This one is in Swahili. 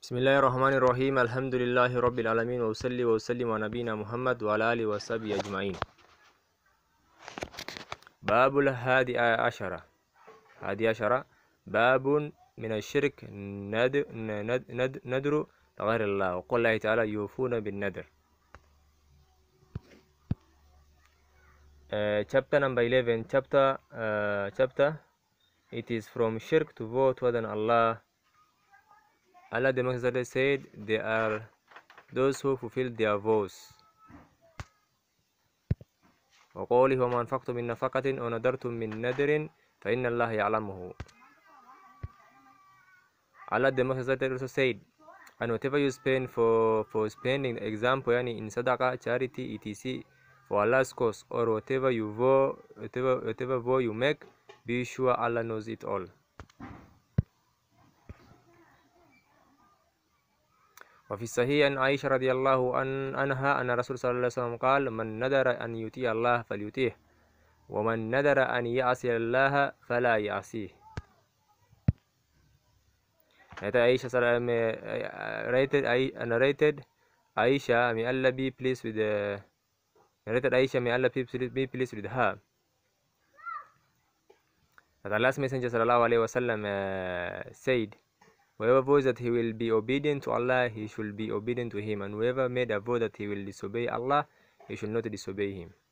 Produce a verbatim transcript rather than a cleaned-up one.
بسم الله الرحمن الرحيم. الحمد لله رب العالمين، وأصلي وأسلم على نبينا محمد وعلى آله وصحبه أجمعين. باب الهادي عشرة هادي عشرة باب من الشرك ندر, ند ند ندر لغير الله، وقال الله تعالى يوفون بالندر. uh, chapter number eleven. Chapter uh, chapter it is from shirk to vow other than Allah. Allah the Messenger said, they are those who fulfill their vows. وقوله وما أنفقتم من نفقة أو نذرتم من نذر فإن الله يعلمه. Allah the Messenger also said, and whatever you spend for for spending, example yani in sadaqah, charity, etc, for Allah's cause, or whatever you vow, whatever whatever vow you make, be sure Allah knows it all. وفي الصحيح عن عائشة رضي الله عنها أن رسول صلى الله عليه وسلم قال: من نذر أن يطيع الله فليطيعه، ومن نذر أن يعصي الله فلا يعصيه. Aisha narrated, narrated Aisha, may Allah be pleased with the narrated Aisha, may Allah be pleased with her, that Allah's Messenger sallallahu alaihi wasallam uh, said, whoever vows that he will be obedient to Allah, he should be obedient to him, and whoever made a vow that he will disobey Allah, he should not disobey him.